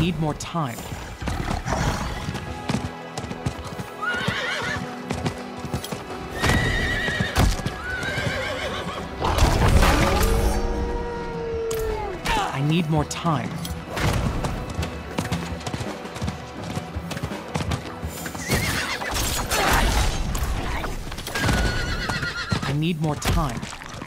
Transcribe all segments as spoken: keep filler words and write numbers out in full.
need more time. I need more time. I need more time.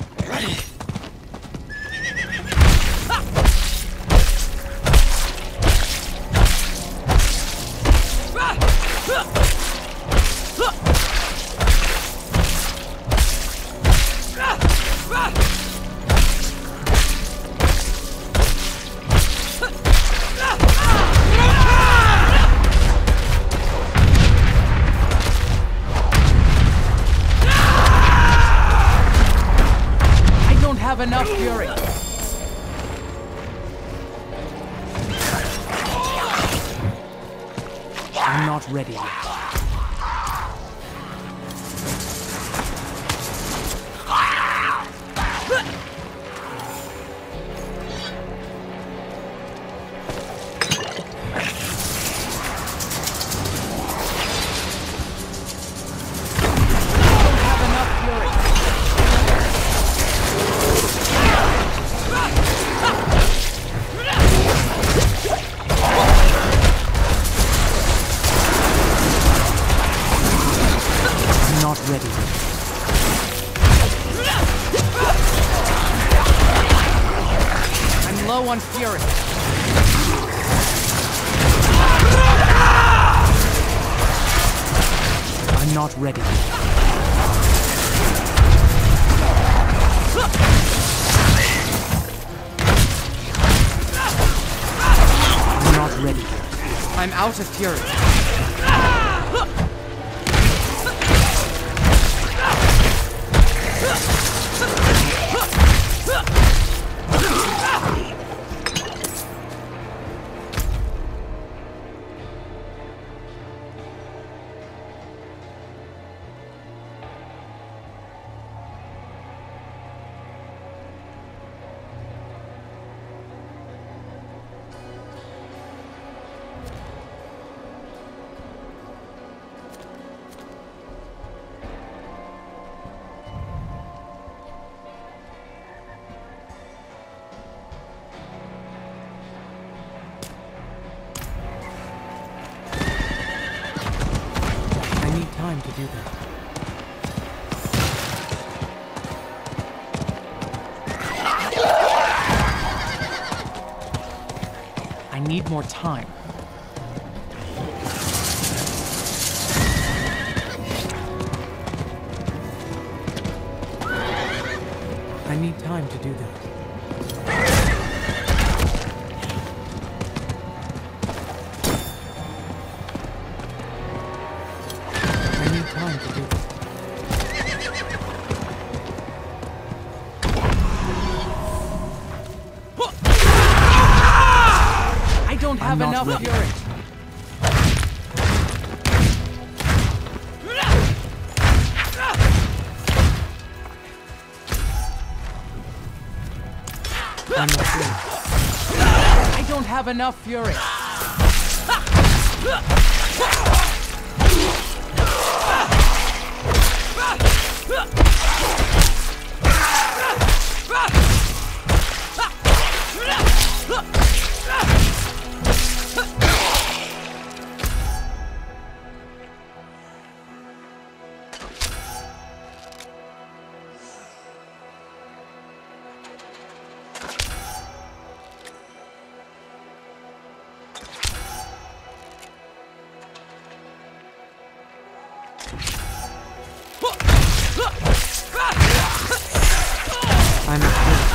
Enough fury. I'm not ready yet. On fury. I'm not ready. I'm not ready. I'm out of fury. Time to do that. I need more time. I need time to do that. Time to do that. I don't have enough fury. I'm not sure. I don't have enough fury. I'm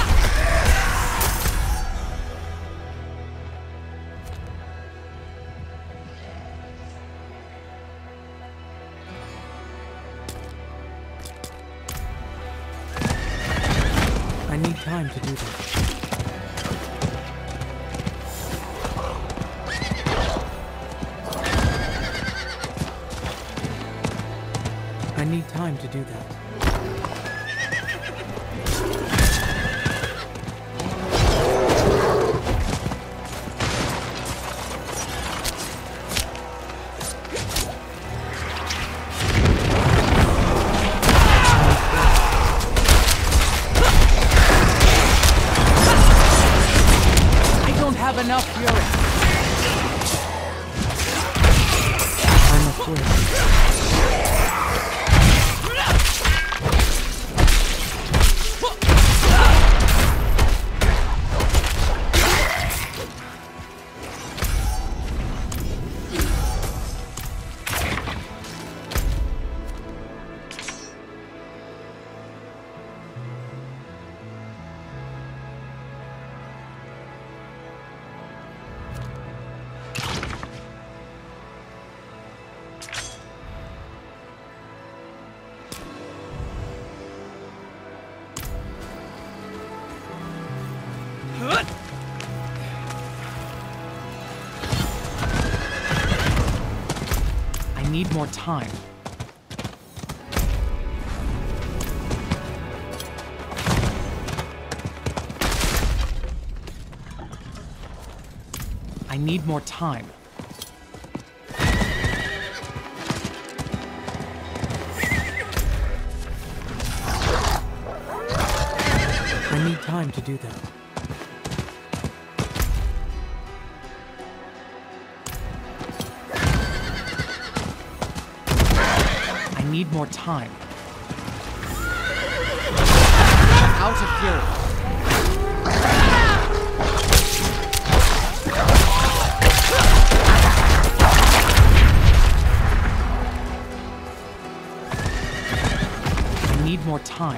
I need time to do that. I need time to do that. enough fury. I'm afraid. I need more time. I need more time. I need time to do that. I need more time. Out of fury. I need more time.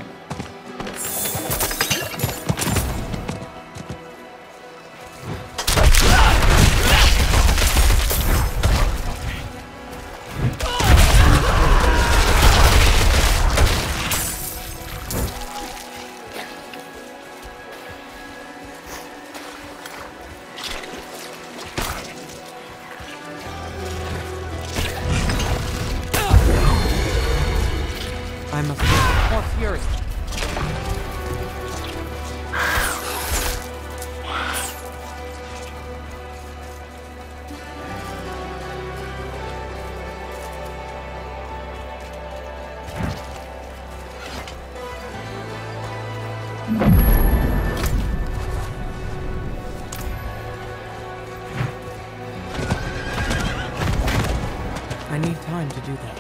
I'm afraid. More fury. I need time to do that.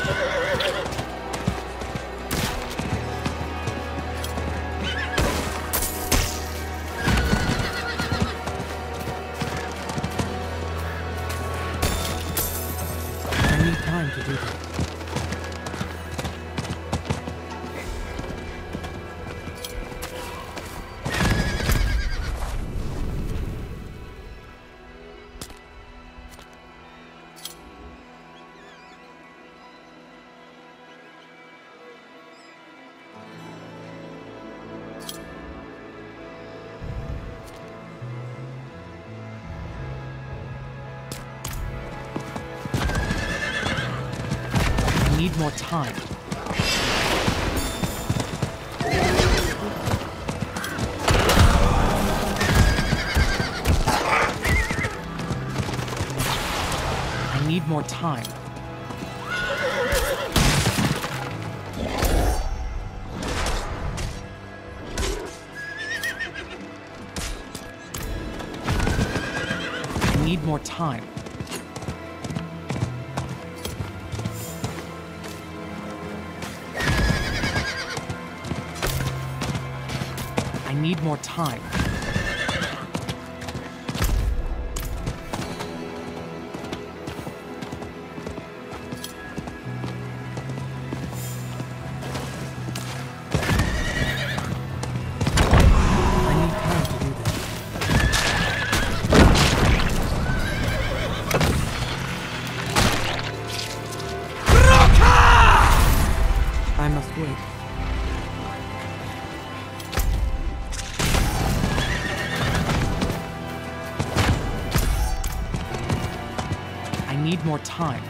I need time to do that. I need more time. I need more time. I need more time. I need more time. I need time to do that. I must wait. I need more time.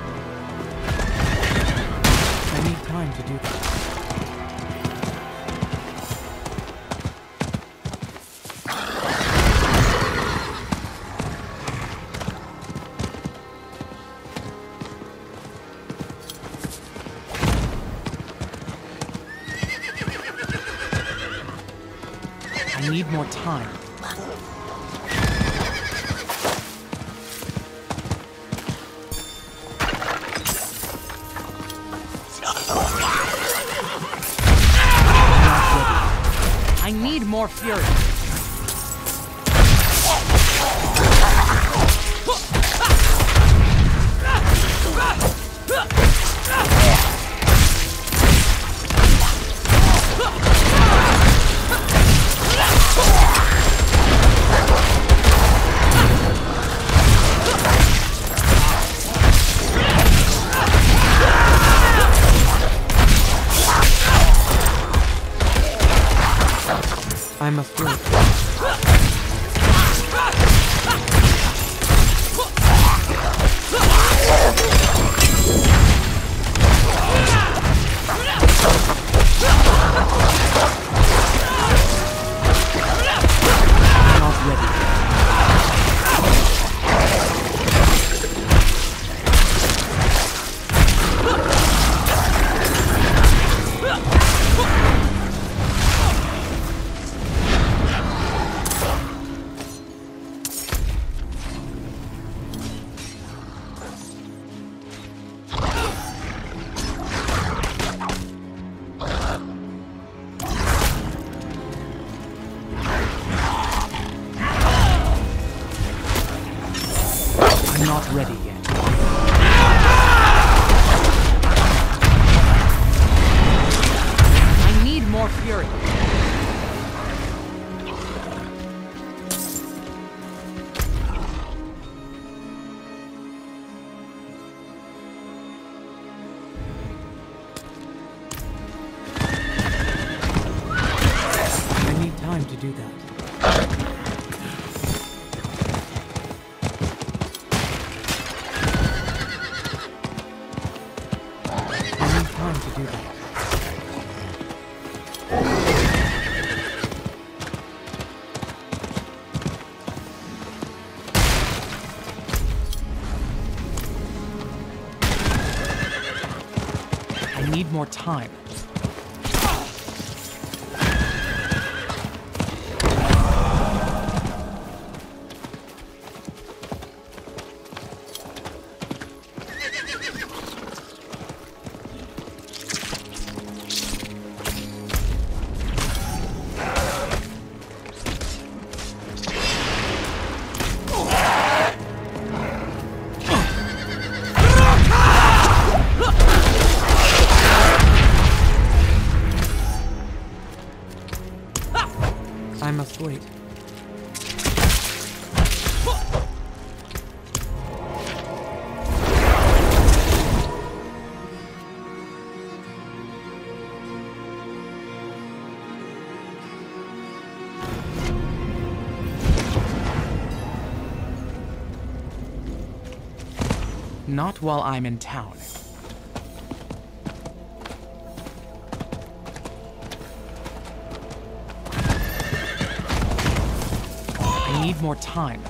I need time to do that. I need more time. I need more fury. I must wait. Not ready. I'm not ready yet. I need more fury. I need time to do that. To do that. I need more time. I must wait. Not while I'm in town. I need more time.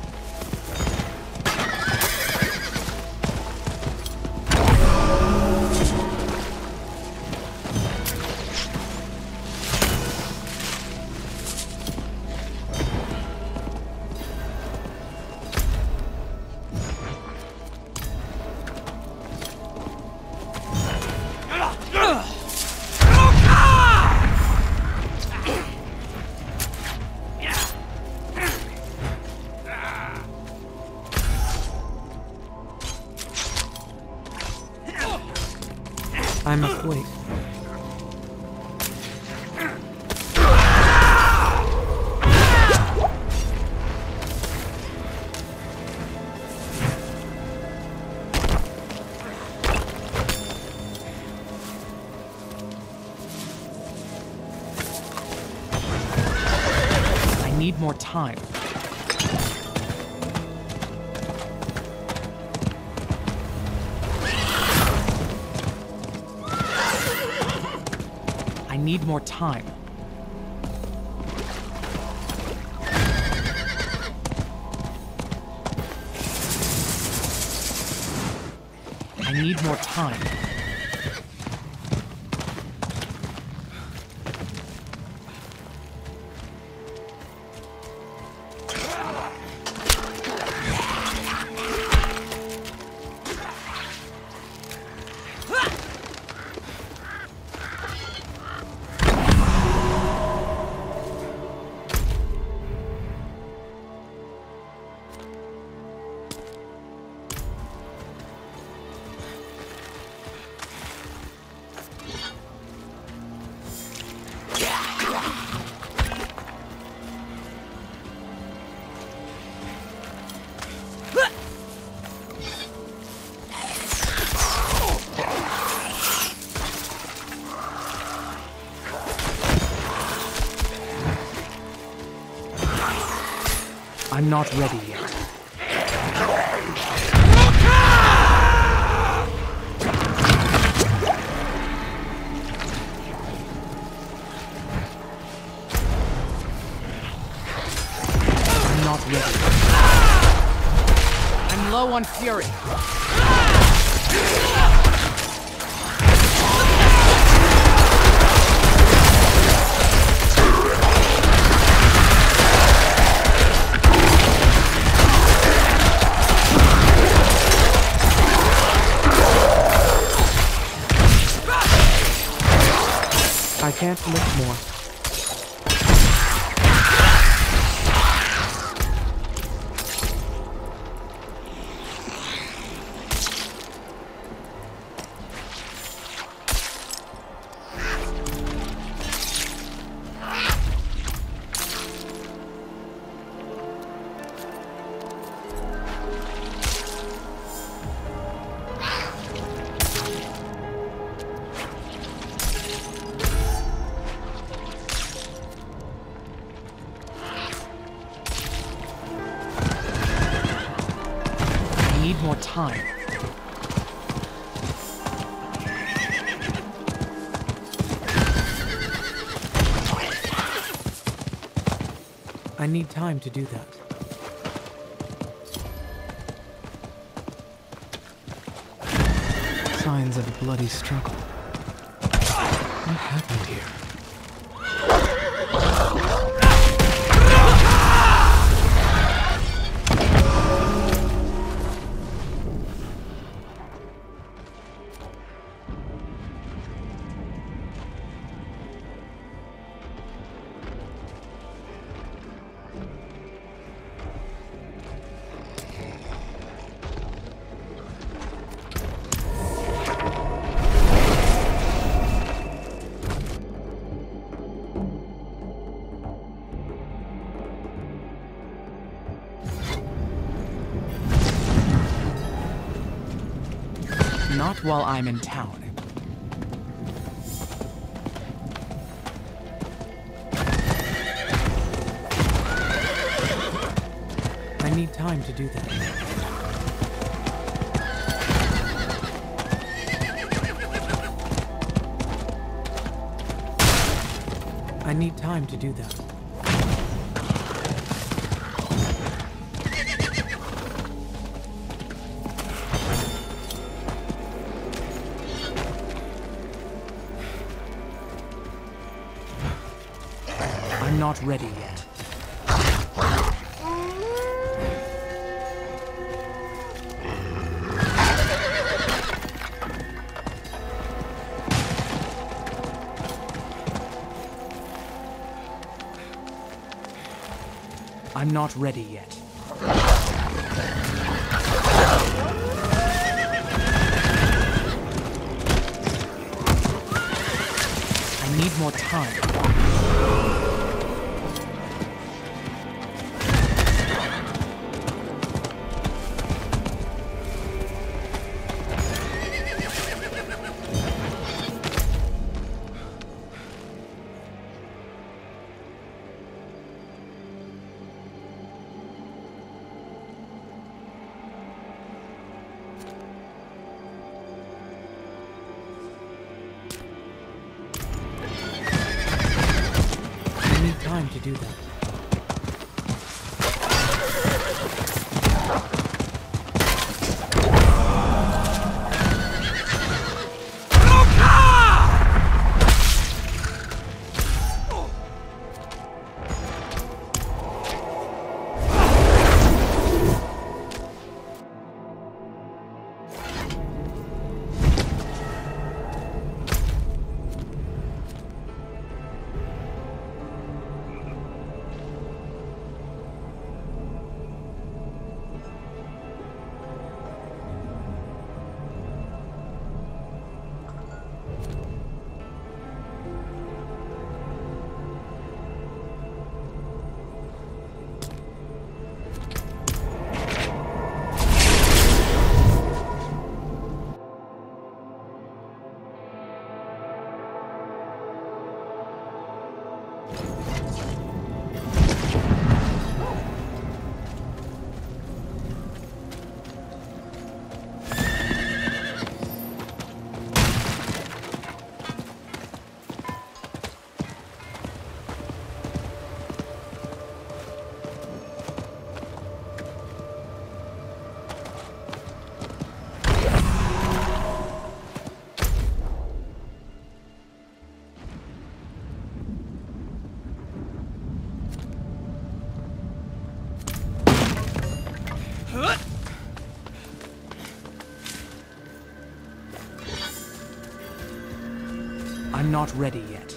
I must wait. I need more time. I need more time. I need more time. I'm not ready yet. I'm not ready. I'm low on fury. I can't lift more. I need more time. I need time to do that. Signs of a bloody struggle. What happened here? Not while I'm in town. I need time to do that. I need time to do that. I'm not ready yet. I'm not ready yet. I need more time. I need time to do that. I'm not ready yet.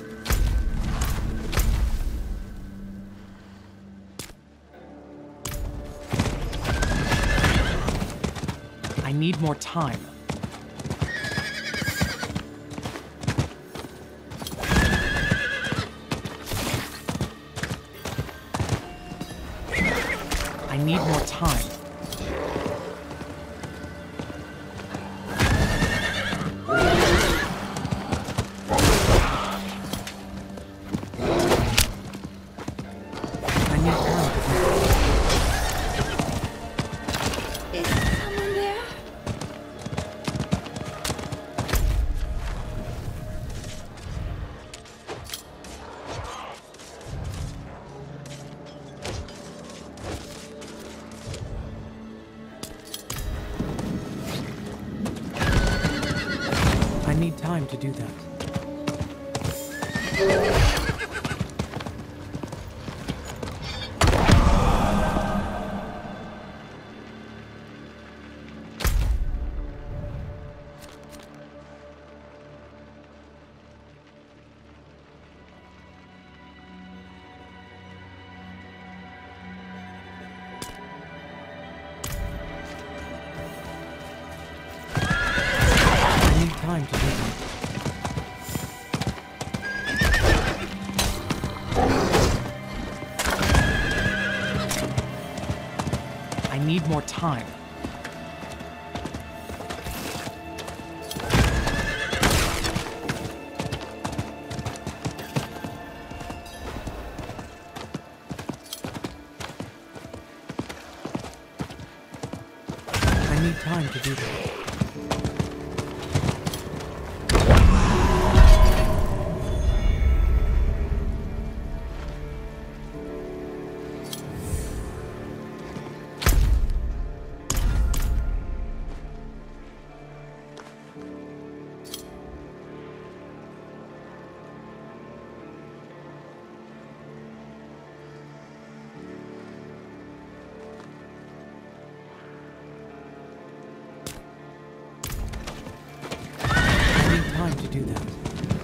I need more time. I need more time. I need time to do that. I need time to do that. I need more time. I need time to do that. Time to do that.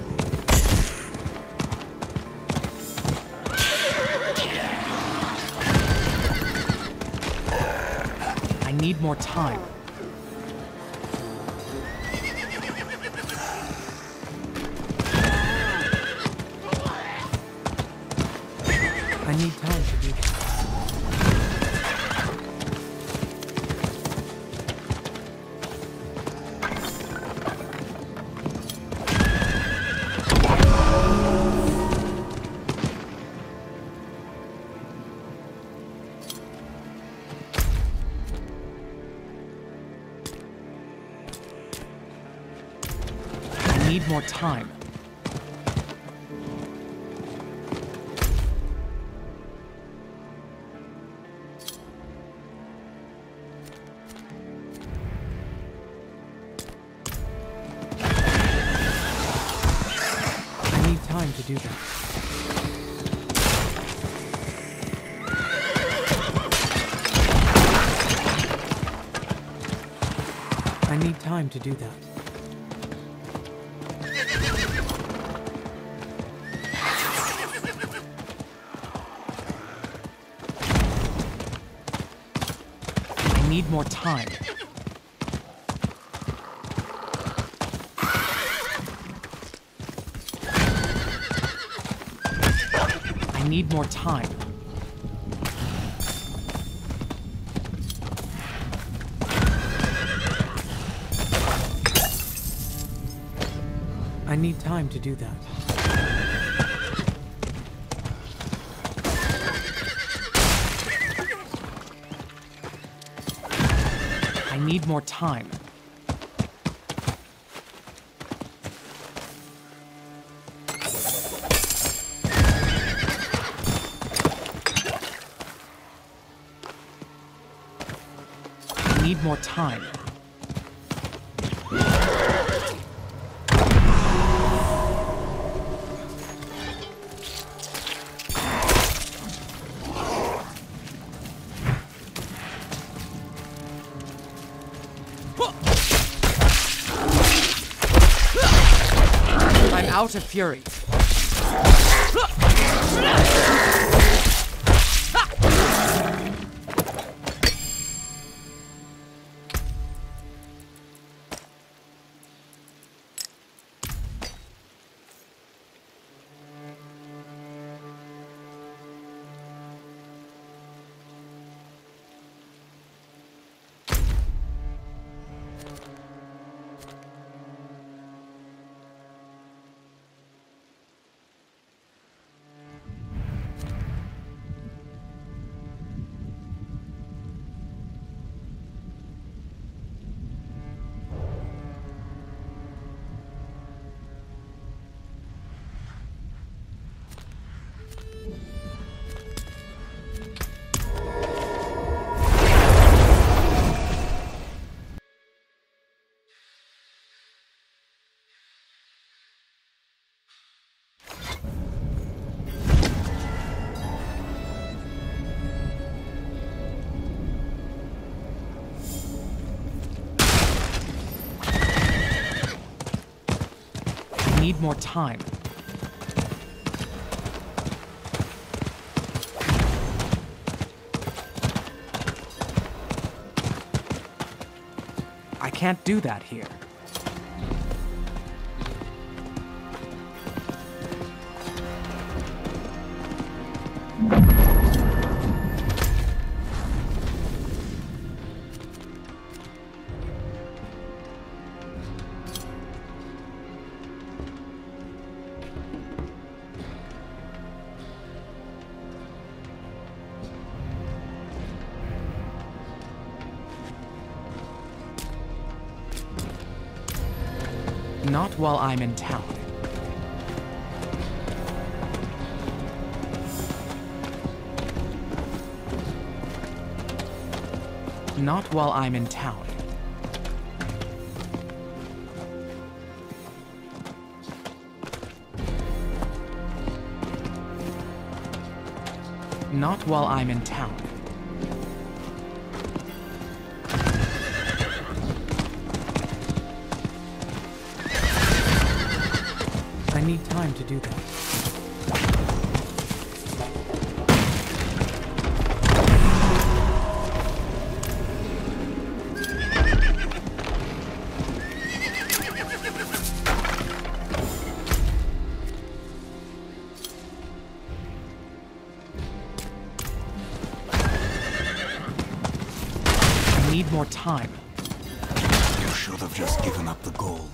I need more time. I need time to do that. I need more time. I need time to do that. I need time to do that. I need more time. I need more time. I need time to do that. need more time. I need more time. I'm out of fury. I need more time. I can't do that here. Not while I'm in town. Not while I'm in town. Not while I'm in town. I need time to do that. I need more time. You should have just given up the gold.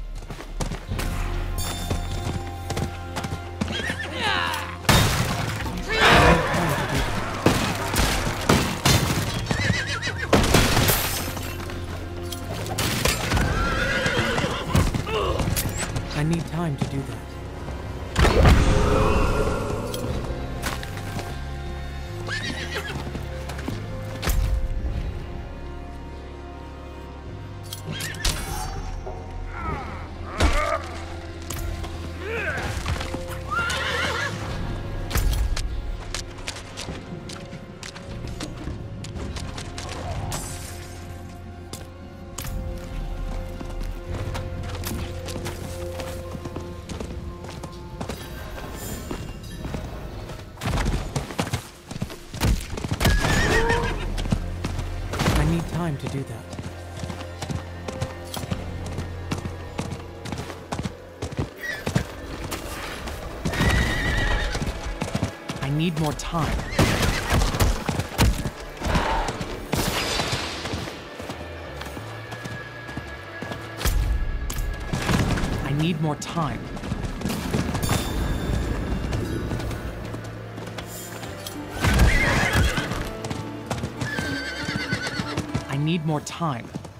I need time to do that. Time to do that. I need more time. I need more time. I need more time.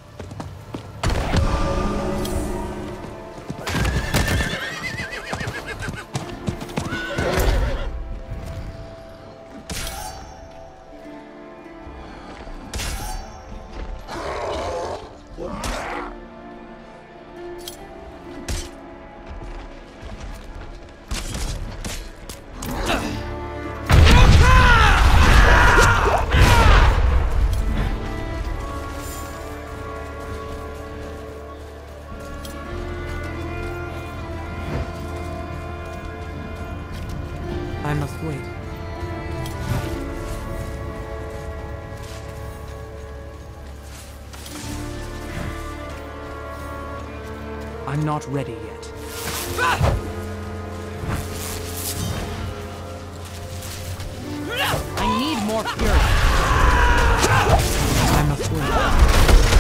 I must wait. I'm not ready yet. I need more fury. I must wait.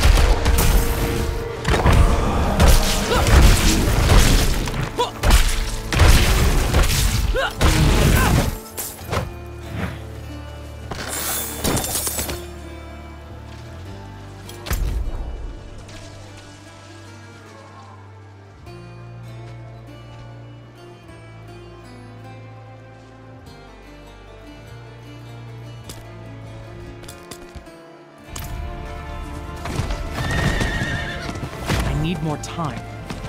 I need more time.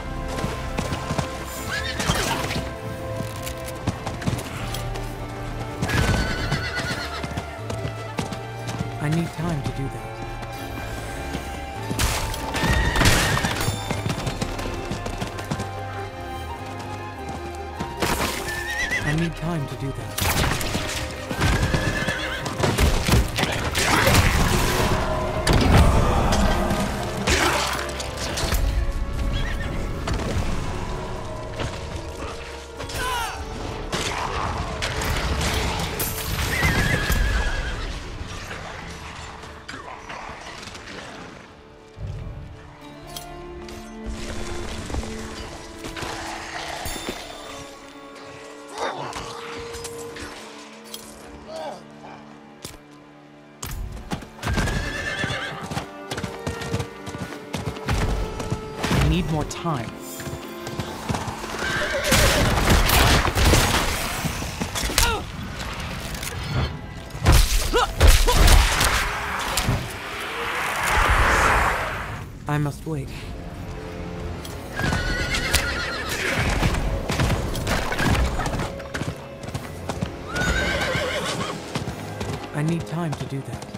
I need time to do that. I need time to do that. I need more time. I must wait. I need time to do that.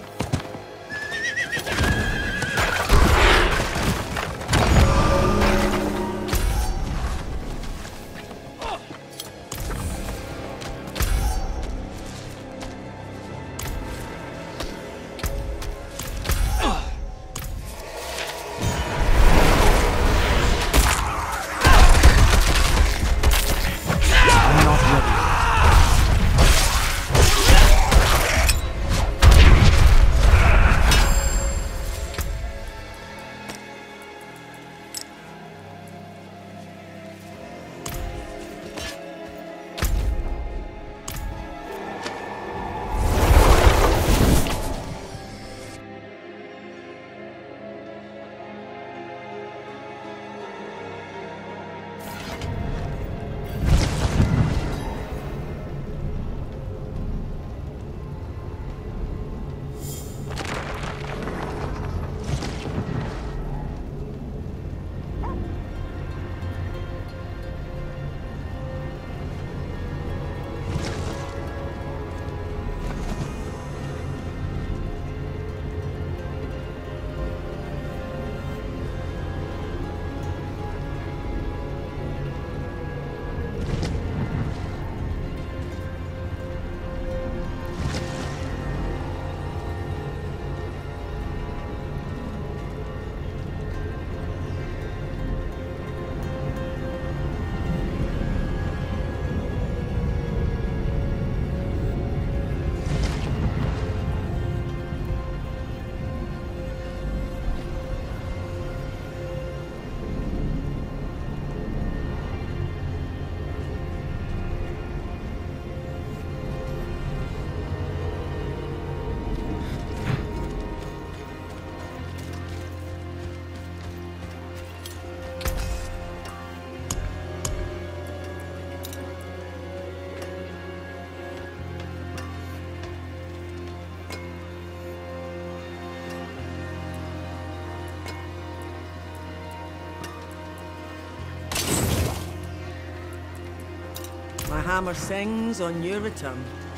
My hammer sings on your return.